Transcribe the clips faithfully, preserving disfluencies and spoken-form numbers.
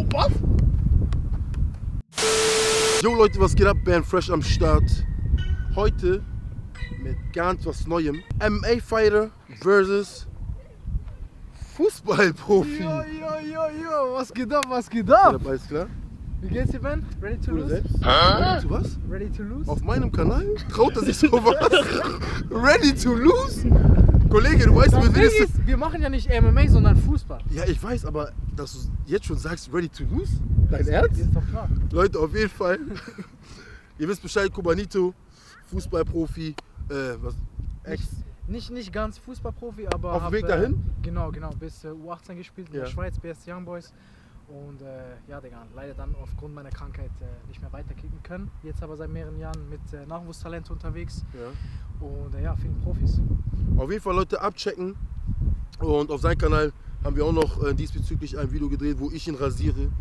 Was? Jo Leute, was geht ab? Band Fresh am Start. Heute mit ganz was Neuem. M M A-Fighter versus Fußballprofi. Jo, jo, jo, jo, was geht ab, was geht ab? Ja, alles klar? Wie geht's dir, Ben? Ready to Du lose? selbst? Ready to was? Ready to lose? Auf meinem Kanal? Traut er sich sowas? Ready to lose? Kollege, du weißt, Das wir Ding willst ist, wir machen ja nicht M M A, sondern Fußball. Ja, ich weiß, aber dass du jetzt schon sagst, ready to lose? Dein Ernst? Ist doch klar. Leute, auf jeden Fall. Ihr wisst Bescheid, Kubanito, Fußballprofi, äh, was? Ex. Nicht, nicht ganz Fußballprofi, aber Auf dem hab, Weg dahin? Äh, genau, genau, bis äh, U achtzehn gespielt in Ja. der Schweiz, B S Young Boys. Und äh, ja, Digga, leider dann aufgrund meiner Krankheit äh, nicht mehr weiterkicken können. Jetzt aber seit mehreren Jahren mit äh, Nachwuchstalent unterwegs. Ja. Und äh, ja, vielen Profis. Auf jeden Fall Leute abchecken. Und auf seinem Kanal haben wir auch noch äh, diesbezüglich ein Video gedreht, wo ich ihn rasiere.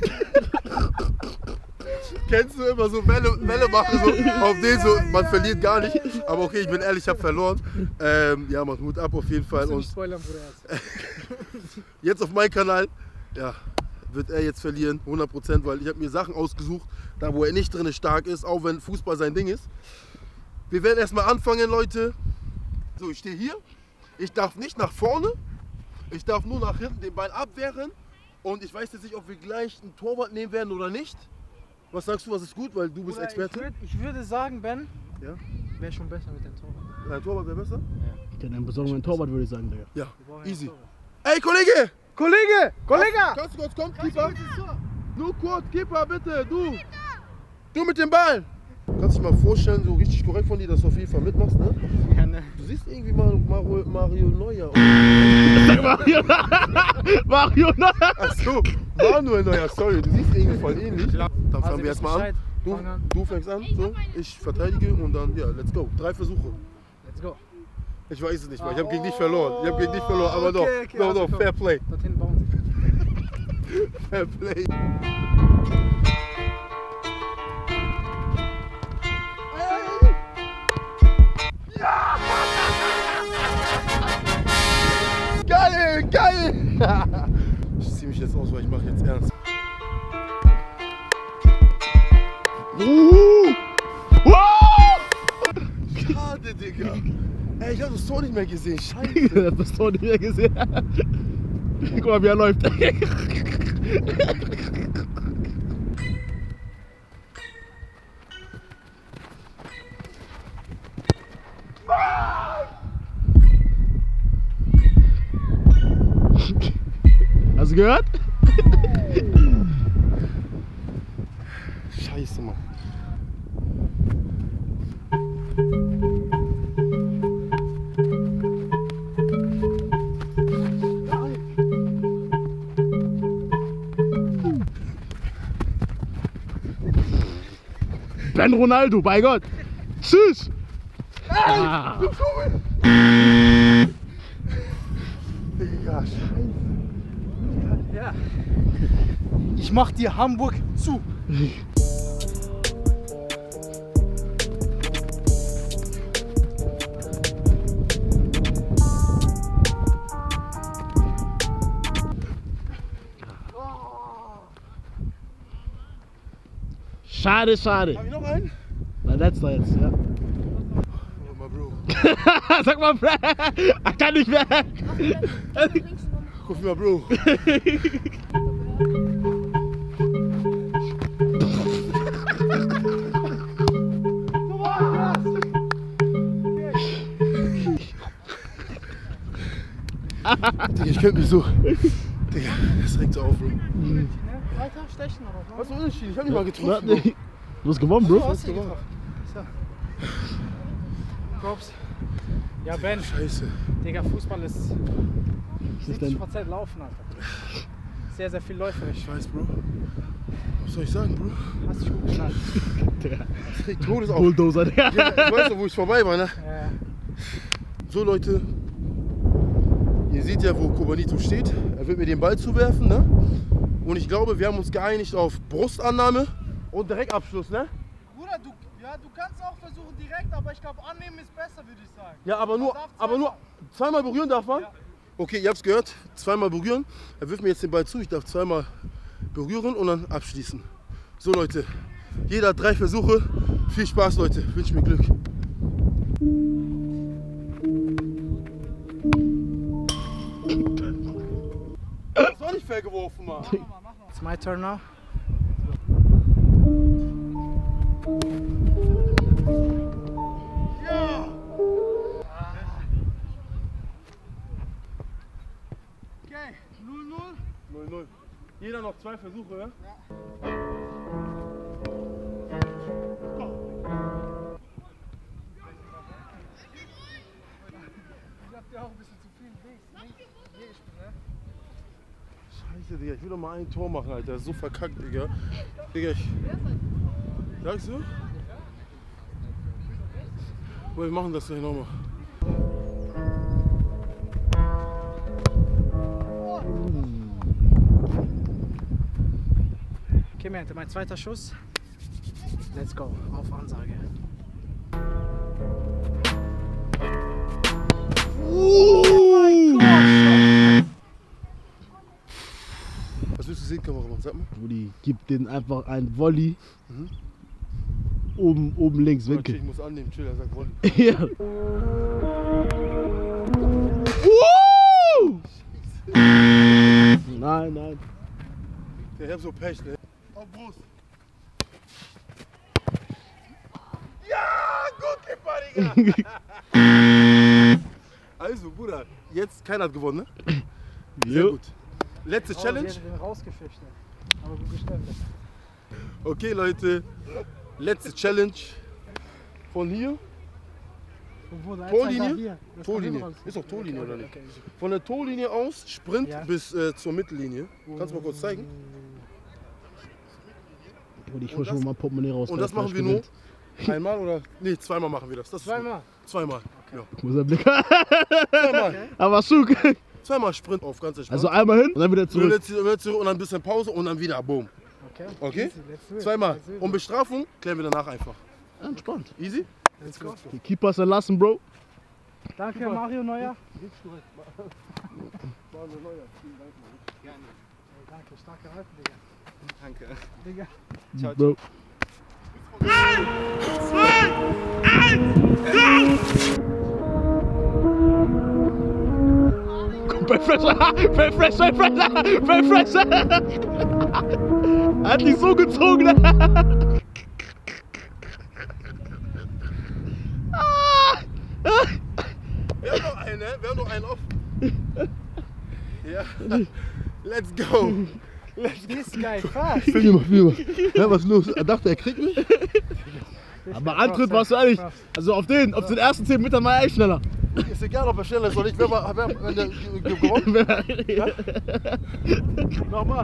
Kennst du immer so Welle, Welle machen, so auf den so, man verliert gar nicht. Aber okay, ich bin ehrlich, ich habe verloren. Ähm, ja, macht Mut ab auf jeden Fall. Musst du Und nicht spoilern, Bruder. jetzt auf meinem Kanal, ja, wird er jetzt verlieren, hundert Prozent, weil ich habe mir Sachen ausgesucht, da wo er nicht drin stark ist, auch wenn Fußball sein Ding ist. Wir werden erstmal anfangen, Leute. So, ich stehe hier. Ich darf nicht nach vorne. Ich darf nur nach hinten den Ball abwehren. Und ich weiß jetzt nicht, ob wir gleich einen Torwart nehmen werden oder nicht. Was sagst du, was ist gut, weil du bist Bruder, Experte? Ich, würd, ich würde sagen, Ben, Ja? wäre schon besser mit dem Torwart. Dein Torwart wäre besser? Ja, dann besorgen wir einen Torwart, würde ich sagen, Digga. Ja, Wir brauchen ja easy. einen Torwart. Ey, Kollege! Kollege! Kollege! Ganz kurz, komm, Keeper. Nur kurz, Keeper, bitte, du. Du mit dem Ball. Kannst du dir mal vorstellen, so richtig korrekt von dir, dass du auf jeden Fall mitmachst, ne? Ja, ne. Du siehst irgendwie mal Mario, Mario Neuer. Mario, Mario, nein! Achso, Manuel Neuer, sorry, du siehst irgendwie voll ähnlich. Dann fangen Also, wir wisst erstmal an. Bescheid. Du, Fang an. du fängst an, so, ich verteidige und dann, ja, let's go. Drei Versuche. Let's go. Ich weiß es nicht mal, ich habe gegen dich verloren. Ich habe gegen dich verloren, aber doch, Okay, okay, doch, also doch, komm. fair play. Dorthin bauen sie. Fair play. Geil, geil! Ich zieh mich jetzt aus, weil ich mache jetzt ernst. Uh! Uh! Schade, Digga. Ey, ich hab das Tor nicht mehr gesehen. Scheiße. Ich hab das Tor nicht mehr gesehen. Guck mal, wie er läuft. Hast du gehört? Scheiße, Mann. Ben Ronaldo, bei Gott. Tschüss. Ah. Digga, scheiße. Ja. Ich mach dir Hamburg zu. Schade, schade. Hab ich noch einen? Na, letzter jetzt, ja. Oh, my bro. Sag mal, Fred. Ich kann nicht mehr. Guck mal, Bro. Digga, ich könnte mich so. Digga, das regt so auf, Bro. Weiter stechen oder was? Was ist der Unterschied? Ich hab nicht mal Na, getroffen. nee. Du hast gewonnen, Bro. hast du getroffen. So. Props. Ja, Ben, Scheiße. Digga, Fußball ist ist siebzig denn? Prozent Laufen, Alter. Sehr, sehr viel läuferisch. Ich weiß, Bro. Was soll ich sagen, Bro? Hast dich gut geschlagen. Das regt Todes auf. Bulldozer, Digga. Ich weiß doch, wo ich vorbei war, ne? Ja. So, Leute. Ihr seht ja, wo Kubanito steht. Er wird mir den Ball zuwerfen, ne? Und ich glaube, wir haben uns geeinigt auf Brustannahme und Direktabschluss, ne? Bruder, du, ja, du kannst auch versuchen direkt, aber ich glaube, annehmen ist besser, würde ich sagen. Ja, aber nur, Man darf aber nur zweimal berühren darf man? Ja. Okay, ihr habt's gehört. Zweimal berühren. Er wirft mir jetzt den Ball zu. Ich darf zweimal berühren und dann abschließen. So Leute, jeder hat drei Versuche. Viel Spaß Leute, ich wünsche mir Glück. Das ist auch nicht fair geworfen, Mann. It's my turn now. Ja! Okay, null null. null null. Jeder noch zwei Versuche, ja? Ja. Ich hab dir auch ein bisschen zu viel links, links, ne? Scheiße, Digga, ich will doch mal ein Tor machen, Alter. Das ist so verkackt, Digga. Digga, ich... Sagst du? Boah, wir machen das gleich nochmal. Okay, Mente, mein zweiter Schuss. Let's go, auf Ansage. Was willst du sehen, Kameramann? Sag mal. Brudi, gib den einfach ein Volley. Mhm. Oben, oben links, Okay, Winkel. ich muss annehmen, chill, er sagt Volley. Ja. Nein, nein. Der ich hab so Pech, ne? Auf Brust. Ja, gut, Kipper, Digga! Also, Bruder, jetzt keiner hat gewonnen, ne? Sehr Jo. gut. Letzte Oh, Challenge. die hätte den rausgefischt, ey. Aber gut gestellt. Okay, Leute. Letzte Challenge. Von hier. Wo wurde Torlinie? hier. Das Torlinie. kann ich Ist doch Torlinie, okay, oder nicht? okay, okay. Von der Torlinie aus, Sprint Ja. bis äh, zur Mittellinie. Kannst du mal kurz zeigen? Brudi, ich Und hol das- schon mal Portemonnaie raus. Und wer das machen vielleicht wir nur gewinnt. einmal oder? Nee, zweimal machen wir das. das ist Zweimal? gut. Zweimal. Ja. Wo ist der Blick? Zweimal. Aber Schug. Zweimal Sprint auf, ganz entspannt. Also einmal hin und dann wieder Und zurück. jetzt- und jetzt zurück und dann ein bisschen Pause und dann wieder Boom. Okay. Okay? Easy, let's do it. Zweimal. Let's do it. Und Bestrafung klären wir danach einfach. Entspannt. Easy? Let's go. Die Keepers erlassen, Bro. Danke, Mario Neuer. Ey, danke, stark gehalten, Digga. Danke. Digga. Ciao, Bro. Bei Fresher, bei Fresher, Fresher, bei Fresher. Er hat dich so gezogen. Ne? Wir haben noch einen, ne? Wir haben noch einen offen. Ja. Let's go. This guy fast. Film mal, film mal. Ja, was ist los? Er dachte, er kriegt mich? Aber Antritt warst du ehrlich. Also auf den, auf den ersten zehn Metern war er echt schneller. Ist egal, ob er schneller ist oder nicht. Wer war, wer, wenn der ge- ge- gewonnen? Ja? Nochmal.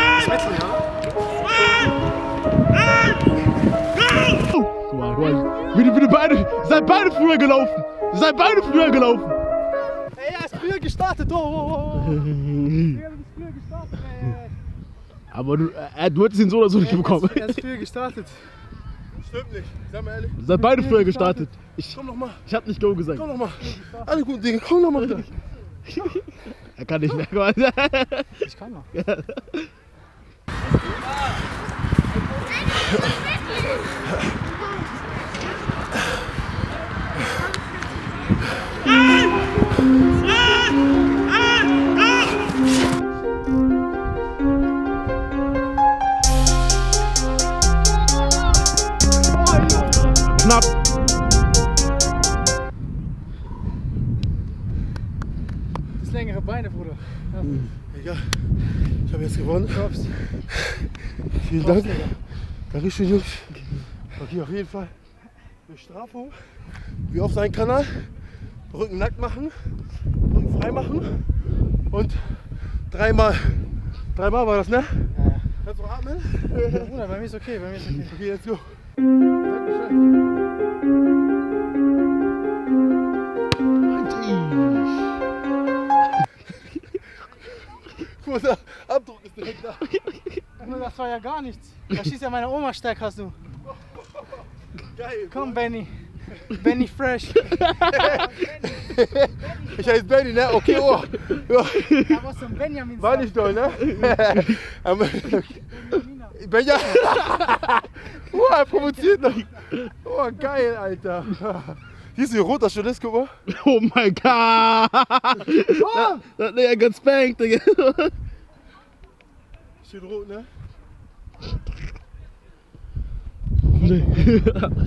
Guck mal, guck mal. Wie die, wie die beide, ihr seid beide früher gelaufen. Ihr seid beide früher gelaufen. Ey, er ist früher gestartet. Oh, oh, oh. Digga, du bist früher gestartet. Ey, Aber du, äh, du hättest ihn so oder so nicht ey. bekommen. Er ist früher gestartet. Stimmt nicht. Sag mal ehrlich. Ihr seid beide früher gestartet. Ich, Komm noch mal. ich hab nicht Go gesagt. Komm noch mal. Alle guten Dinge. Komm noch mal. Er kann nicht mehr. Guck mal. Ich kann noch. Knapp. Das längere Beine, Bruder. Ja. Egal. Ich habe jetzt gewonnen. Props. Vielen Dank. Dankeschön, Jungs. Okay, auf jeden Fall. Bestrafung. Wie auf seinen Kanal. Rücken nackt machen. Rücken frei machen. Und dreimal. Dreimal war das, ne? Ja, ja. Kannst du atmen? Ja, Bruder, bei mir ist okay, bei mir ist okay. Okay, let's go. Guck mal, der Abdruck ist direkt da. Bruder, das war ja gar nichts. Da schießt ja meine Oma stark, hast du. Geil. Komm, Benny. Benny Fresh. Ich heiße Benny, ne? Okay, oh. Ja. Da war so ein Benjamin. War nicht doll, ne? Benjamin. Oh, er provoziert noch. Oh, geil, Alter. Hier ist wie rot das schon ist, guck mal. Oh mein Gott! Oh. Das hat er gespankt, Digga. Schön rot, ne? Nee.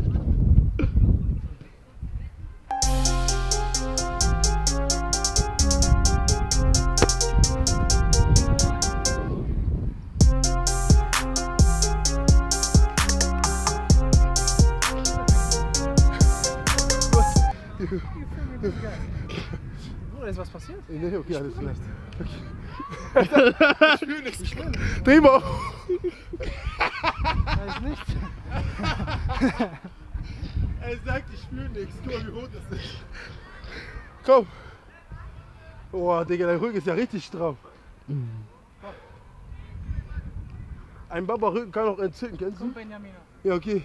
Bruder, ist was passiert? Nee, okay, alles klar. Okay. Ich spür nichts. Dreh mal. Weiß nicht. Er sagt, ich spür nichts. Guck mal, wie rot das ist. Komm. Boah, Digga, dein Rücken ist ja richtig stramm. Ein Baba-Rücken kann auch entzünden, kennst du? Komm, Benjamin. Ja, okay.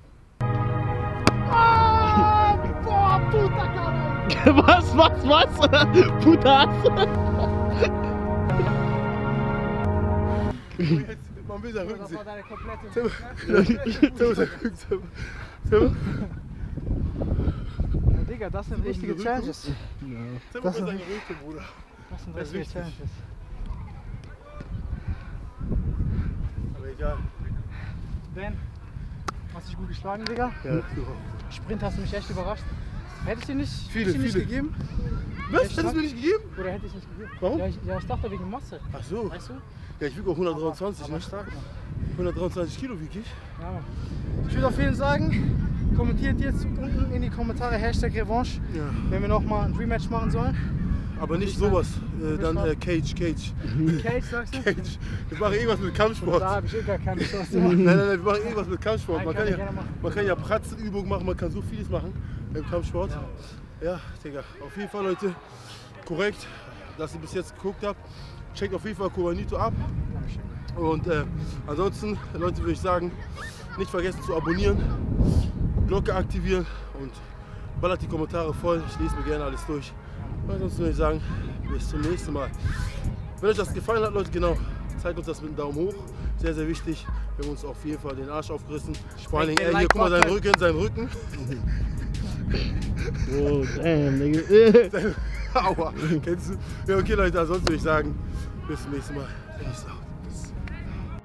Ah, boah, puta Karre. Was, was, was? Putas? Man will seinen Rücken Das sehen. war deine komplette. Zimmer, sein Rücken, Zimmer. Zimmer. Ja, Digga, das sind richtige Rücken? Challenges. Zimmer Das für ist- seinen Rücken, Bruder. Das sind Das ist richtige wichtig. Challenges. Aber egal. Ben, hast dich gut geschlagen, Digga. Ja, super. Sprint hast du mich echt überrascht. Hätte ich dir nicht, Viele, hätte ich dir nicht viele. gegeben? Was? Echt, Hättest du mir nicht gegeben? Oder hätte ich nicht gegeben? Warum? Ja, ich, ja, ich dachte wegen Masse. Ach so. Weißt du? Ja, ich wiege auch hundertdreiundzwanzig, Aber ne? stark, Mann. hundertdreiundzwanzig Kilo wiege ich. Ja, Mann. Ich würde auf jeden Fall sagen, kommentiert jetzt unten in die Kommentare Hashtag Revanche, Ja. wenn wir nochmal ein Rematch machen sollen. Aber nicht sowas. Äh, dann äh, Cage, Cage. Cage, sagst du? Cage. Wir machen irgendwas mit Da Kampfsport. habe ich eh gar keine Chance. Nein, nein, nein, wir machen irgendwas mit Kampfsport. Nein, Man kann kann ich ja, gerne machen. man kann ja Pratzenübungen machen, man kann so vieles machen im Kampfsport. Ja, Digga, auf jeden Fall, Leute, korrekt, dass ihr bis jetzt geguckt habt. Checkt auf jeden Fall Kubanito ab. Und äh, ansonsten, Leute, würde ich sagen, nicht vergessen zu abonnieren, Glocke aktivieren und ballert die Kommentare voll. Ich lese mir gerne alles durch. Und ansonsten würde ich sagen, bis zum nächsten Mal. Wenn euch das gefallen hat, Leute, genau, zeigt uns das mit einem Daumen hoch. Sehr, sehr wichtig. Wir haben uns auf jeden Fall den Arsch aufgerissen. Vor allen Dingen, er hier, guck mal, sein Rücken, sein Rücken. Oh, damn, Digga. Aua, kennst du? Ja, okay, Leute, ansonsten würde ich sagen, bis zum nächsten Mal. Peace out.